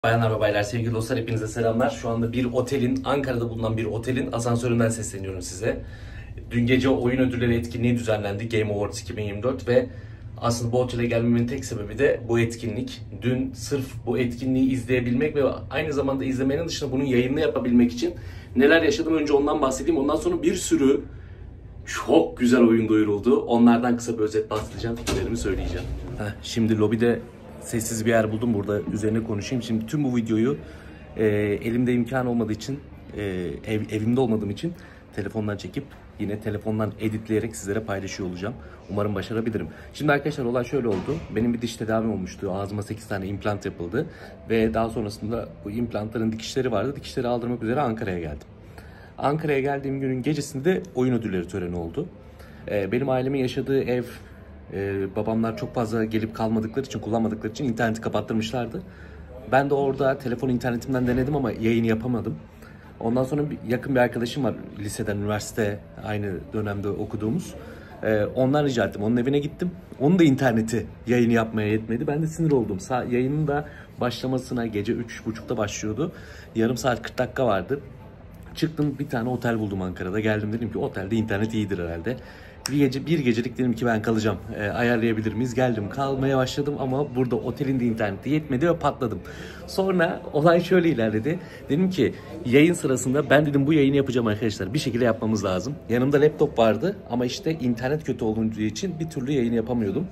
Bayanlar ve baylar, sevgili dostlar, hepinize selamlar. Şu anda bir otelin, Ankara'da bulunan bir otelin asansöründen sesleniyorum size. Dün gece oyun ödülleri etkinliği düzenlendi, Game Awards 2024 ve aslında bu otele gelmemin tek sebebi de bu etkinlik. Dün sırf bu etkinliği izleyebilmek ve aynı zamanda izlemenin dışında bunun yayını yapabilmek için neler yaşadım, önce ondan bahsedeyim. Ondan sonra bir sürü çok güzel oyun duyuruldu. Onlardan kısa bir özet bahsedeceğim, fikirlerimi söyleyeceğim. Şimdi lobide sessiz bir yer buldum, burada üzerine konuşayım. Şimdi tüm bu videoyu elimde imkan olmadığı için, evimde olmadığım için telefondan çekip yine telefondan editleyerek sizlere paylaşıyor olacağım. Umarım başarabilirim. Şimdi arkadaşlar, olay şöyle oldu. Benim bir diş tedavim olmuştu. Ağzıma 8 tane implant yapıldı. Ve daha sonrasında bu implantların dikişleri vardı. Dikişleri aldırmak üzere Ankara'ya geldim. Ankara'ya geldiğim günün gecesinde oyun ödülleri töreni oldu. Benim ailemin yaşadığı ev, babamlar çok fazla gelip kalmadıkları için, kullanmadıkları için interneti kapattırmışlardı. Ben de orada telefon internetimden denedim ama yayın yapamadım. Ondan sonra yakın bir arkadaşım var, liseden, üniversite aynı dönemde okuduğumuz. Ondan rica ettim, onun evine gittim. Onun da interneti yayını yapmaya yetmedi. Ben de sinir oldum. Yayının da başlamasına gece 3.30'da başlıyordu. Yarım saat 40 dakika vardı. Çıktım, bir tane otel buldum Ankara'da. Geldim, dedim ki otelde internet iyidir herhalde. Bir gecelik dedim ki ben kalacağım. Ayarlayabilir miyiz? Geldim, kalmaya başladım ama burada otelin de interneti yetmedi ve patladım. Sonra olay şöyle ilerledi. Dedim ki yayın sırasında ben dedim bu yayını yapacağım arkadaşlar. Bir şekilde yapmamız lazım. Yanımda laptop vardı ama işte internet kötü olduğu için bir türlü yayını yapamıyordum.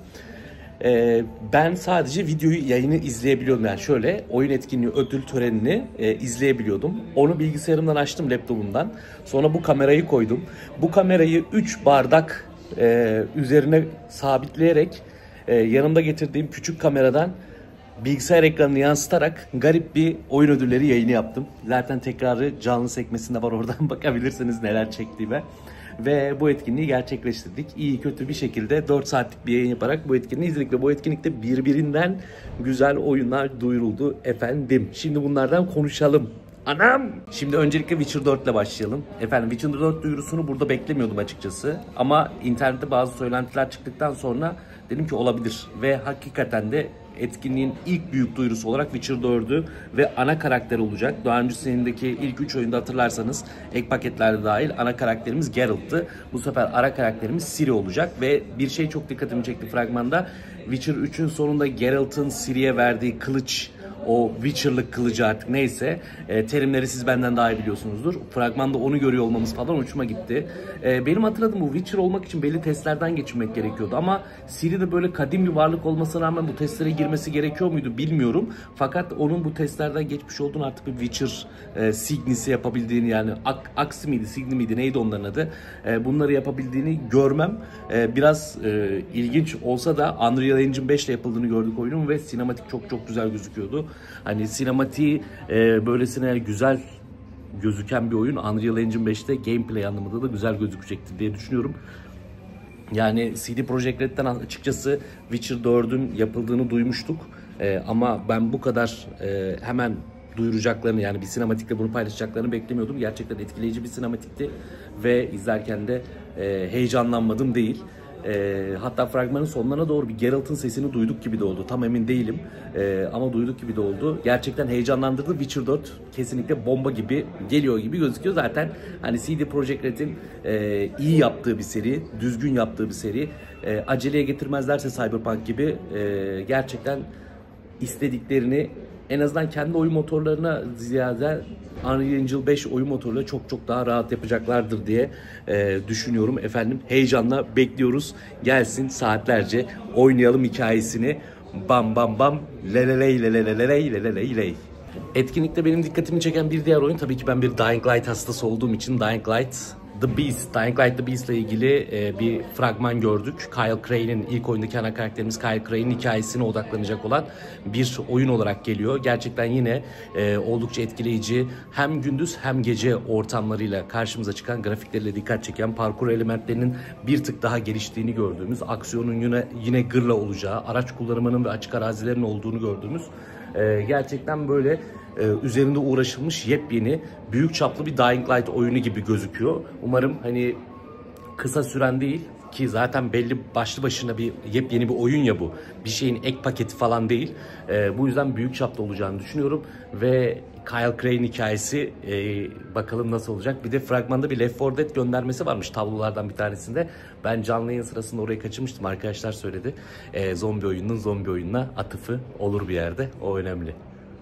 Ben sadece yayını izleyebiliyordum. Yani şöyle, oyun etkinliği ödül törenini izleyebiliyordum. Onu bilgisayarımdan açtım, laptopumdan. Sonra bu kamerayı koydum. Bu kamerayı 3 bardak üzerine sabitleyerek yanımda getirdiğim küçük kameradan bilgisayar ekranını yansıtarak garip bir oyun ödülleri yayını yaptım. Zaten tekrarı canlı sekmesinde var, oradan bakabilirsiniz neler çektiğime. Ve bu etkinliği gerçekleştirdik. İyi kötü bir şekilde 4 saatlik bir yayın yaparak bu etkinliği izledik ve bu etkinlikte birbirinden güzel oyunlar duyuruldu efendim. Şimdi bunlardan konuşalım. Anam! Şimdi öncelikle Witcher 4 ile başlayalım. Efendim, Witcher 4 duyurusunu burada beklemiyordum açıkçası. Ama internette bazı söylentiler çıktıktan sonra dedim ki olabilir. Ve hakikaten de etkinliğin ilk büyük duyurusu olarak Witcher 4'ü ve ana karakter olacak. Daha öncesindeki ilk 3 oyunda hatırlarsanız ek paketlerde dahil ana karakterimiz Geralt'tı. Bu sefer ara karakterimiz Ciri olacak ve bir şey çok dikkatimi çekti fragmanda. Witcher 3'ün sonunda Geralt'ın Ciri'ye verdiği kılıç, o Witcher'lık kılıcı artık neyse, terimleri siz benden daha iyi biliyorsunuzdur. Fragmanda onu görüyor olmamız falan hoşuma gitti. Benim hatırladığım, bu Witcher olmak için belli testlerden geçirmek gerekiyordu ama Ciri de böyle kadim bir varlık olmasına rağmen bu testlere girmesi gerekiyor muydu bilmiyorum. Fakat onun bu testlerden geçmiş olduğunu, artık bir Witcher Signisi yapabildiğini, yani Aksi miydi, Signi miydi, neydi onların adı, bunları yapabildiğini görmem biraz ilginç olsa da Unreal Engine 5 ile yapıldığını gördük oyunun ve sinematik çok güzel gözüküyordu. Hani sinematiği böylesine güzel gözüken bir oyun Unreal Engine 5'te gameplay anlamında da güzel gözükecektir diye düşünüyorum. Yani CD Projekt Red'den açıkçası Witcher 4'ün yapıldığını duymuştuk. Ama ben bu kadar hemen duyuracaklarını, yani bir sinematikle bunu paylaşacaklarını beklemiyordum. Gerçekten etkileyici bir sinematikti ve izlerken de heyecanlanmadım değil. Hatta fragmanın sonlarına doğru bir Geralt'ın sesini duyduk gibi de oldu. Tam emin değilim ama duyduk gibi de oldu. Gerçekten heyecanlandırdı. Witcher 4 kesinlikle bomba gibi geliyor gibi gözüküyor. Zaten hani CD Projekt Red'in iyi yaptığı bir seri, düzgün yaptığı bir seri. Aceleye getirmezlerse Cyberpunk gibi gerçekten istediklerini, en azından kendi oyun motorlarına ziyade Unreal Engine 5 oyun motoruyla çok daha rahat yapacaklardır diye düşünüyorum efendim. Heyecanla bekliyoruz. Gelsin, saatlerce oynayalım hikayesini. Bam bam bam leleley leleley leleley ley. Etkinlikte benim dikkatimi çeken bir diğer oyun, tabii ki ben bir Dying Light hastası olduğum için Dying Light The Beast. Dying Light The Beast ile ilgili bir fragman gördük. Kyle Crane'in, ilk oyundaki ana karakterimiz Kyle Crane'in hikayesine odaklanacak olan bir oyun olarak geliyor. Gerçekten yine oldukça etkileyici, hem gündüz hem gece ortamlarıyla karşımıza çıkan, grafikleriyle dikkat çeken, parkur elementlerinin bir tık daha geliştiğini gördüğümüz, aksiyonun yine gırla olacağı, araç kullanımının ve açık arazilerin olduğunu gördüğümüz, gerçekten böyle üzerinde uğraşılmış yepyeni, büyük çaplı bir Dying Light oyunu gibi gözüküyor. Umarım hani kısa süren değil, ki zaten belli başlı başına bir yepyeni bir oyun ya bu. Bir şeyin ek paketi falan değil. Bu yüzden büyük çapta olacağını düşünüyorum ve Kyle Crane hikayesi bakalım nasıl olacak. Bir de fragmanda bir Left 4 Dead göndermesi varmış tablolardan bir tanesinde. Ben canlı yayın sırasında orayı kaçırmıştım. Arkadaşlar söyledi. Zombi oyununun zombi oyununa atıfı olur bir yerde. O önemli.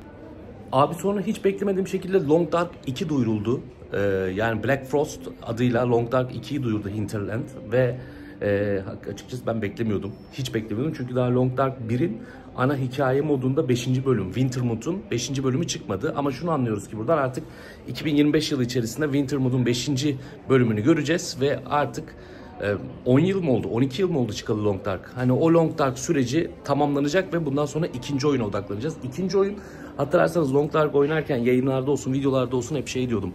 Abi sonra hiç beklemediğim şekilde Long Dark 2 duyuruldu. Yani Black Frost adıyla Long Dark 2'yi duyurdu Hinterland ve açıkçası ben beklemiyordum. Hiç beklemiyordum çünkü daha Long Dark 1'in ana hikaye modunda 5. bölüm, Wintermood'un 5. bölümü çıkmadı. Ama şunu anlıyoruz ki buradan artık 2025 yılı içerisinde Wintermood'un 5. bölümünü göreceğiz ve artık 10 yıl mı oldu, 12 yıl mı oldu çıkalı Long Dark? Hani o Long Dark süreci tamamlanacak ve bundan sonra ikinci oyuna odaklanacağız. İkinci oyun, hatırlarsanız Long Dark oynarken yayınlarda olsun, videolarda olsun hep şey diyordum.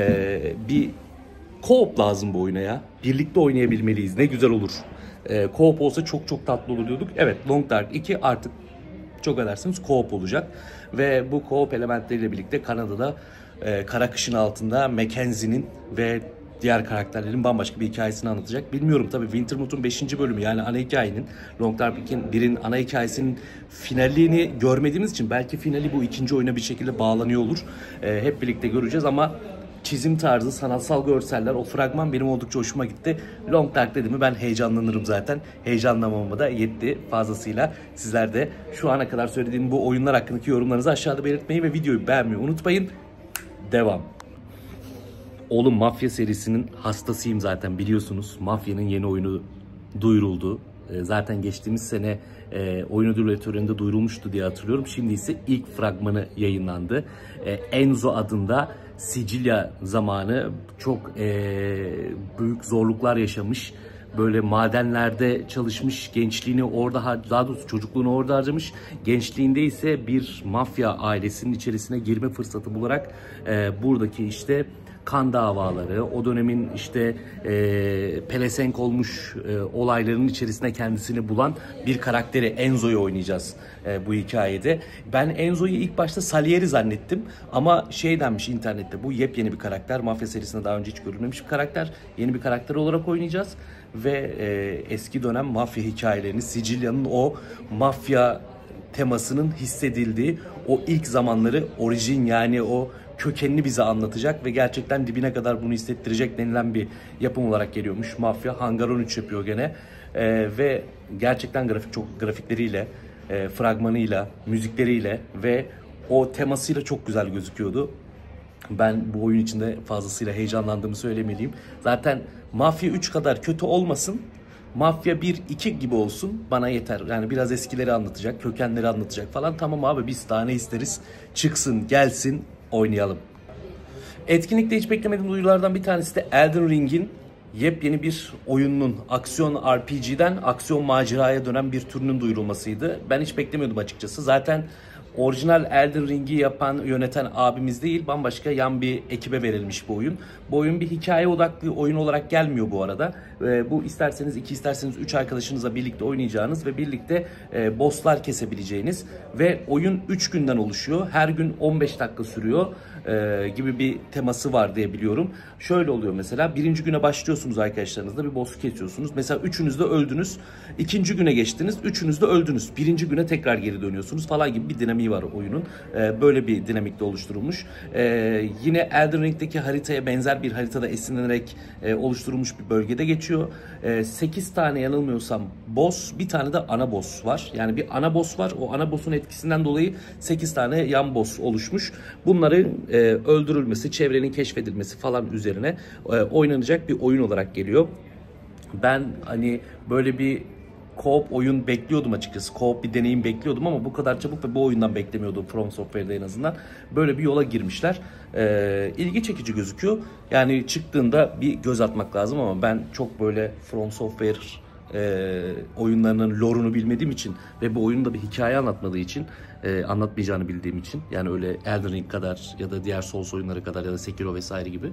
Bir co-op lazım bu oyuna ya. Birlikte oynayabilmeliyiz. Ne güzel olur. Co-op olsa çok çok tatlı olur diyorduk. Evet, Long Dark 2 artık çok edersiniz co-op olacak. Ve bu co-op elementleriyle birlikte Kanada'da kara kışın altında Mackenzie'nin ve diğer karakterlerin bambaşka bir hikayesini anlatacak. Bilmiyorum tabii, Wintermood'un 5. bölümü yani ana hikayenin, Long Dark 1'in ana hikayesinin finalini görmediğimiz için belki finali bu ikinci oyuna bir şekilde bağlanıyor olur. Hep birlikte göreceğiz ama çizim tarzı, sanatsal görseller, o fragman benim oldukça hoşuma gitti. Long Dark dedi mi ben heyecanlanırım zaten. Heyecanlamama da yetti fazlasıyla. Sizler de şu ana kadar söylediğim bu oyunlar hakkındaki yorumlarınızı aşağıda belirtmeyi ve videoyu beğenmeyi unutmayın. Devam. Oğlum, Mafya serisinin hastasıyım zaten, biliyorsunuz. Mafya'nın yeni oyunu duyuruldu. Zaten geçtiğimiz sene oyun ödülleri töreninde duyurulmuştu diye hatırlıyorum. Şimdi ise ilk fragmanı yayınlandı. Enzo adında Sicilya zamanı çok büyük zorluklar yaşamış. Böyle madenlerde çalışmış, gençliğini orada, daha doğrusu çocukluğunu orada harcamış. Gençliğinde ise bir mafya ailesinin içerisine girme fırsatı bularak buradaki işte kan davaları, o dönemin işte pelesenk olmuş olaylarının içerisine kendisini bulan bir karakteri, Enzo'yu oynayacağız bu hikayede. Ben Enzo'yu ilk başta Salieri zannettim ama şey denmiş internette, bu yepyeni bir karakter, Mafya serisinde daha önce hiç görülmemiş bir karakter, yeni bir karakter olarak oynayacağız ve eski dönem mafya hikayelerini, Sicilya'nın o mafya temasının hissedildiği o ilk zamanları, orijin yani o kökenini bize anlatacak ve gerçekten dibine kadar bunu hissettirecek denilen bir yapım olarak geliyormuş. Mafya Hangar 13 yapıyor gene ve gerçekten grafikleriyle, fragmanıyla, müzikleriyle ve o temasıyla çok güzel gözüküyordu. Ben bu oyun içinde fazlasıyla heyecanlandığımı söylemeliyim. Zaten Mafya 3 kadar kötü olmasın, Mafya 1-2 gibi olsun, bana yeter. Yani biraz eskileri anlatacak, kökenleri anlatacak falan. Tamam abi, biz daha ne isteriz? Çıksın, gelsin, oynayalım. Etkinlikte hiç beklemediğim duyurulardan bir tanesi de Elden Ring'in yepyeni bir oyununun, aksiyon RPG'den aksiyon maceraya dönen bir türünün duyurulmasıydı. Ben hiç beklemiyordum açıkçası. Zaten orijinal Elden Ring'i yapan, yöneten abimiz değil, bambaşka yan bir ekibe verilmiş bu oyun. Bu oyun bir hikaye odaklı oyun olarak gelmiyor bu arada. Bu isterseniz 2, isterseniz 3 arkadaşınızla birlikte oynayacağınız ve birlikte bosslar kesebileceğiniz ve oyun 3 günden oluşuyor. Her gün 15 dakika sürüyor gibi bir teması var diye biliyorum. Şöyle oluyor mesela, birinci güne başlıyorsunuz arkadaşlarınızla, bir boss'u kesiyorsunuz. Mesela üçünüz de öldünüz. İkinci güne geçtiniz, üçünüz de öldünüz. Birinci güne tekrar geri dönüyorsunuz falan gibi bir dinamiği var oyunun. Böyle bir dinamikte oluşturulmuş. Yine Elden Ring'deki haritaya benzer bir haritada esinlenerek oluşturulmuş bir bölgede geçiyor. 8 tane yanılmıyorsam boss, bir tane de ana boss var. Yani bir ana boss var. O ana boss'un etkisinden dolayı 8 tane yan boss oluşmuş. Bunların öldürülmesi, çevrenin keşfedilmesi falan üzerine oynanacak bir oyun olarak geliyor. Ben hani böyle bir co-op oyun bekliyordum açıkçası. Co-op bir deneyim bekliyordum ama bu kadar çabuk ve bu oyundan beklemiyordum From Software'da en azından. Böyle bir yola girmişler. İlgi çekici gözüküyor. Yani çıktığında bir göz atmak lazım ama ben çok böyle From Software oyunlarının lore'unu bilmediğim için ve bu oyunun da bir hikaye anlatmadığı için, anlatmayacağını bildiğim için, yani öyle Elden Ring kadar ya da diğer Souls oyunları kadar ya da Sekiro vesaire gibi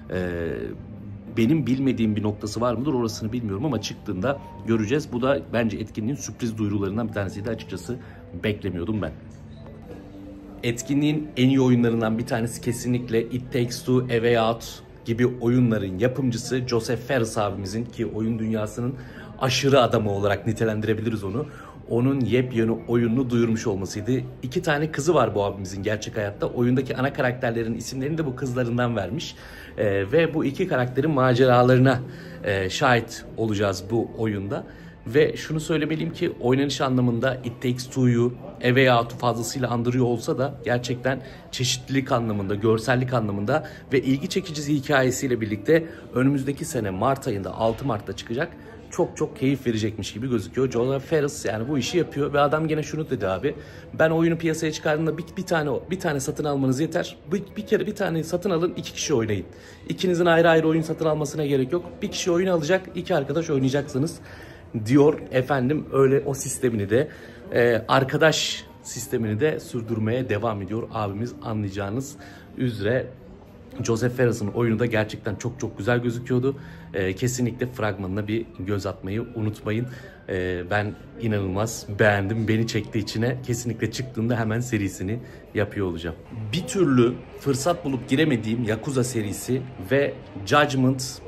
benim bilmediğim bir noktası var mıdır orasını bilmiyorum ama çıktığında göreceğiz. Bu da bence etkinliğin sürpriz duyurularından bir tanesiydi, açıkçası beklemiyordum ben. Etkinliğin en iyi oyunlarından bir tanesi kesinlikle It Takes Two A Way Out gibi oyunların yapımcısı Joseph Fares abimizin, ki oyun dünyasının aşırı adamı olarak nitelendirebiliriz onu. Onun yepyeni oyununu duyurmuş olmasıydı. 2 tane kızı var bu abimizin gerçek hayatta. Oyundaki ana karakterlerin isimlerini de bu kızlarından vermiş. Ve bu 2 karakterin maceralarına şahit olacağız bu oyunda. Ve şunu söylemeliyim ki oynanış anlamında It Takes Two'yu A Way Out'u fazlasıyla andırıyor olsa da gerçekten çeşitlilik anlamında, görsellik anlamında ve ilgi çekici hikayesiyle birlikte önümüzdeki sene Mart ayında, 6 Mart'ta çıkacak. Çok keyif verecekmiş gibi gözüküyor. Joseph Fares yani bu işi yapıyor ve adam gene şunu dedi abi. Ben oyunu piyasaya çıkardığımda bir tane satın almanız yeter. Bir tane satın alın, 2 kişi oynayın. İkinizin ayrı ayrı oyun satın almasına gerek yok. Bir kişi oyunu alacak, 2 arkadaş oynayacaksınız diyor efendim. Öyle o sistemini de arkadaş sistemini de sürdürmeye devam ediyor abimiz, anlayacağınız üzere. Joseph Fares'ın oyunu da gerçekten çok güzel gözüküyordu. Kesinlikle fragmanına bir göz atmayı unutmayın. Ben inanılmaz beğendim. Beni çekti içine. Kesinlikle çıktığında hemen serisini yapıyor olacağım. Bir türlü fırsat bulup giremediğim Yakuza serisi ve Judgment,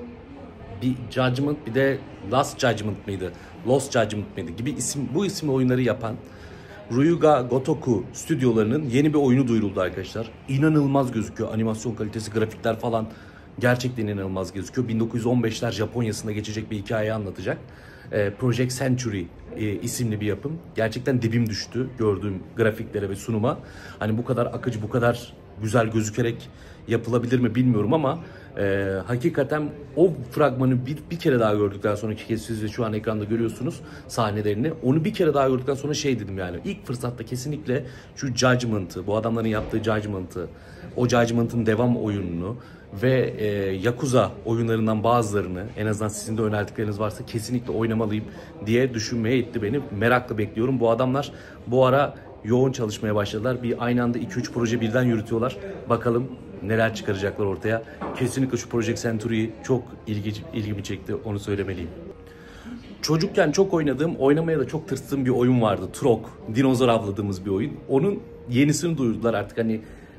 bir de Last Judgment mıydı? Lost Judgment mıydı gibi bu isimli oyunları yapan Ryuga Gotoku stüdyolarının yeni bir oyunu duyuruldu arkadaşlar. İnanılmaz gözüküyor. Animasyon kalitesi, grafikler falan gerçekten inanılmaz gözüküyor. 1915'ler Japonya'sında geçecek bir hikaye anlatacak. Project Century isimli bir yapım. Gerçekten dibim düştü gördüğüm grafiklere ve sunuma. Hani bu kadar akıcı, bu kadar güzel gözükerek yapılabilir mi bilmiyorum ama hakikaten o fragmanı bir kere daha gördükten sonra, ki siz de şu an ekranda görüyorsunuz sahnelerini, onu bir kere daha gördükten sonra şey dedim yani, ilk fırsatta kesinlikle şu Judgment'ı, bu adamların yaptığı Judgment'ı, o Judgment'ın devam oyununu ve Yakuza oyunlarından bazılarını, en azından sizin de önerdikleriniz varsa kesinlikle oynamalıyım diye düşünmeye itti beni. Merakla bekliyorum. Bu adamlar bu ara yoğun çalışmaya başladılar. Aynı anda 2-3 proje birden yürütüyorlar. Bakalım neler çıkaracaklar ortaya. Kesinlikle şu Project Century çok ilgimi çekti, onu söylemeliyim. Çocukken çok oynadığım, oynamaya da çok tırstığım bir oyun vardı. Trok, dinozor avladığımız bir oyun. Onun yenisini duyurdular artık, hani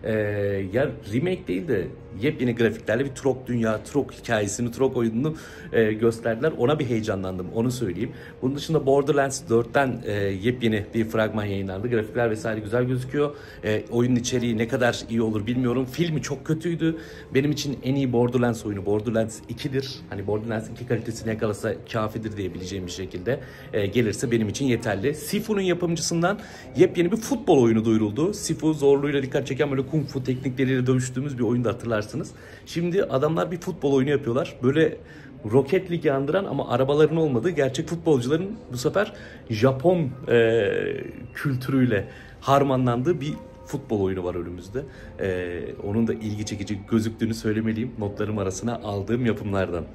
ya remake değil de yepyeni grafiklerle bir Trok dünya, Trok hikayesini, Trok oyununu gösterdiler. Ona bir heyecanlandım, onu söyleyeyim. Bunun dışında Borderlands 4'ten yepyeni bir fragman yayınlandı. Grafikler vesaire güzel gözüküyor. Oyunun içeriği ne kadar iyi olur bilmiyorum. Filmi çok kötüydü. Benim için en iyi Borderlands oyunu Borderlands 2'dir. Hani Borderlands 2 kalitesini yakalasa kafidir diyebileceğim bir şekilde gelirse benim için yeterli. Sifu'nun yapımcısından yepyeni bir futbol oyunu duyuruldu. Sifu zorluğuyla dikkat çeken böyle kung fu teknikleriyle dövüştüğümüz bir oyunu da hatırlarsınız. Şimdi adamlar bir futbol oyunu yapıyorlar. Böyle Rocket League'i andıran ama arabaların olmadığı, gerçek futbolcuların bu sefer Japon kültürüyle harmanlandığı bir futbol oyunu var önümüzde. Onun da ilgi çekici gözüktüğünü söylemeliyim. Notlarım arasına aldığım yapımlardan.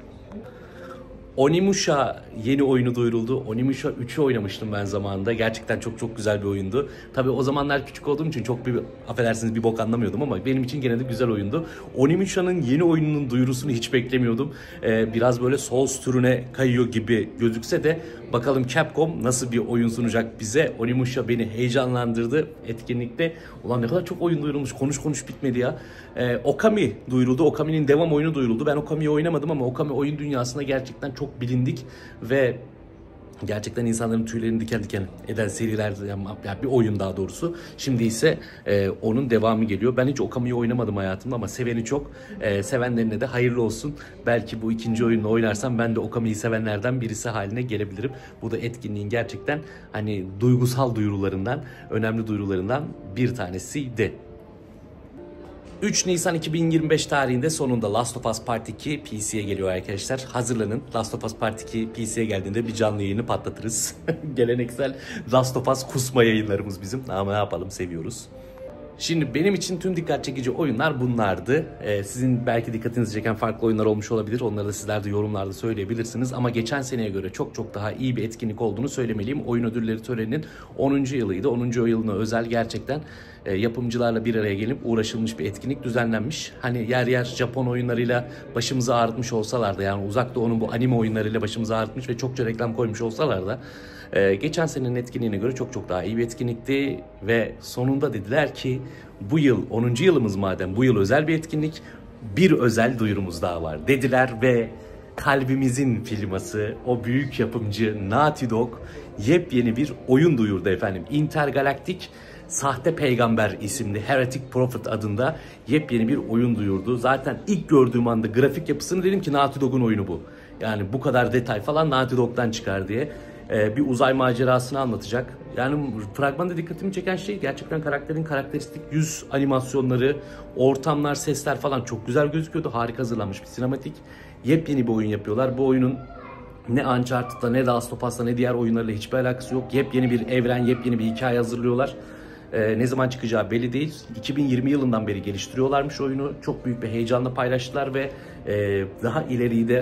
Onimusha yeni oyunu duyuruldu. Onimusha 3'ü oynamıştım ben zamanında. Gerçekten çok güzel bir oyundu. Tabii o zamanlar küçük olduğum için çok affedersiniz bir bok anlamıyordum ama benim için gene de güzel oyundu. Onimusha'nın yeni oyununun duyurusunu hiç beklemiyordum. Biraz böyle Souls türüne kayıyor gibi gözükse de bakalım Capcom nasıl bir oyun sunacak bize. Onimusha beni heyecanlandırdı etkinlikte. Ulan ne kadar çok oyun duyurulmuş. Konuş bitmedi ya. Okami duyuruldu. Okami'nin devam oyunu duyuruldu. Ben Okami'yi oynamadım ama Okami oyun dünyasında gerçekten çok bilindik ve gerçekten insanların tüylerini diken diken eden seriler, yani bir oyun daha doğrusu. Şimdi ise onun devamı geliyor. Ben hiç Okami'yi oynamadım hayatımda ama seveni çok. Sevenlerine de hayırlı olsun. Belki bu ikinci oyunla oynarsam ben de Okami'yi sevenlerden birisi haline gelebilirim. Bu da etkinliğin gerçekten hani duygusal duyurularından, önemli duyurularından bir tanesiydi. 3 Nisan 2025 tarihinde sonunda Last of Us Part 2 PC'ye geliyor arkadaşlar. Hazırlanın. Last of Us Part 2 PC'ye geldiğinde bir canlı yayını patlatırız. Geleneksel Last of Us kusma yayınlarımız bizim. Ama ne yapalım, seviyoruz. Şimdi benim için tüm dikkat çekici oyunlar bunlardı. Sizin belki dikkatinizi çeken farklı oyunlar olmuş olabilir. Onları da sizler de yorumlarda söyleyebilirsiniz. Ama geçen seneye göre çok daha iyi bir etkinlik olduğunu söylemeliyim. Oyun ödülleri töreninin 10. yılıydı. 10. yılına özel gerçekten yapımcılarla bir araya gelip uğraşılmış bir etkinlik düzenlenmiş. Hani yer Japon oyunlarıyla başımızı ağrıtmış olsalar da, yani Uzak Doğu'nun bu anime oyunlarıyla başımızı ağrıtmış ve çokça reklam koymuş olsalar da geçen senenin etkinliğine göre çok daha iyi bir etkinlikti ve sonunda dediler ki bu yıl 10. yılımız madem, bu yıl özel bir etkinlik, bir özel duyurumuz daha var dediler ve kalbimizin firması, o büyük yapımcı Naughty Dog yepyeni bir oyun duyurdu efendim. Intergalactic Sahte Peygamber isimli Heretic Prophet adında yepyeni bir oyun duyurdu. Zaten ilk gördüğüm anda grafik yapısını dedim ki Naughty Dog'un oyunu bu. Yani bu kadar detay falan Naughty Dog'dan çıkar diye. Bir uzay macerasını anlatacak. Yani fragmanda dikkatimi çeken şey gerçekten karakterin karakteristik yüz animasyonları, ortamlar, sesler falan çok güzel gözüküyordu. Harika hazırlanmış bir sinematik. Yepyeni bir oyun yapıyorlar. Bu oyunun ne Uncharted'la ne Last of Us'la ne diğer oyunlarla hiçbir alakası yok. Yepyeni bir evren, yepyeni bir hikaye hazırlıyorlar. Ne zaman çıkacağı belli değil. 2020 yılından beri geliştiriyorlarmış oyunu. Çok büyük bir heyecanla paylaştılar ve daha ileriyi de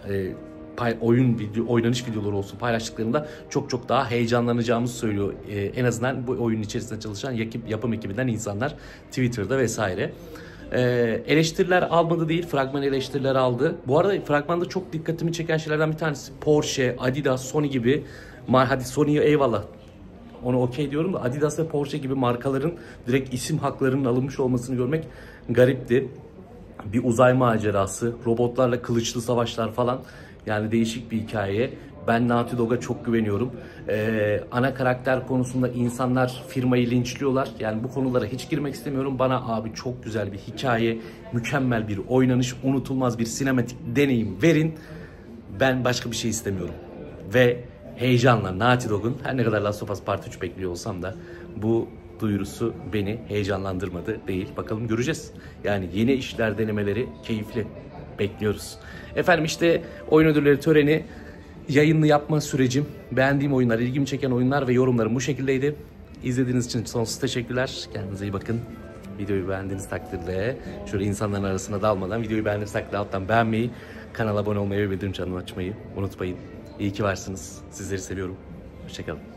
oynanış videoları olsun paylaştıklarında çok daha heyecanlanacağımızı söylüyor. En azından bu oyunun içerisinde çalışan yapım ekibinden insanlar Twitter'da vesaire. Eleştiriler almadı değil, fragman eleştiriler aldı. Bu arada fragmanda çok dikkatimi çeken şeylerden bir tanesi Porsche, Adidas, Sony gibi, hadi Sony'ye eyvallah, onu okey diyorum da Adidas ve Porsche gibi markaların direkt isim haklarının alınmış olmasını görmek garipti. Bir uzay macerası, robotlarla kılıçlı savaşlar falan, yani değişik bir hikaye. Ben Naughty Dog'a çok güveniyorum. Ana karakter konusunda insanlar firmayı linçliyorlar. Yani bu konulara hiç girmek istemiyorum. Bana abi çok güzel bir hikaye, mükemmel bir oynanış, unutulmaz bir sinematik deneyim verin. Ben başka bir şey istemiyorum. Ve heyecanla Naughty Dog'un, her ne kadar Last of Us Part 3 bekliyor olsam da, bu duyurusu beni heyecanlandırmadı değil. Bakalım göreceğiz. Yani yeni işler denemeleri keyifli. Bekliyoruz. Efendim işte oyun ödülleri töreni, yayınlı yapma sürecim, beğendiğim oyunlar, ilgimi çeken oyunlar ve yorumlarım bu şekildeydi. İzlediğiniz için sonsuz teşekkürler. Kendinize iyi bakın. Videoyu beğendiğiniz takdirde şöyle insanların arasına dalmadan videoyu beğendiğiniz takdirde alttan beğenmeyi, kanala abone olmayı ve bildirim çanını açmayı unutmayın. İyi ki varsınız. Sizleri seviyorum. Hoşçakalın.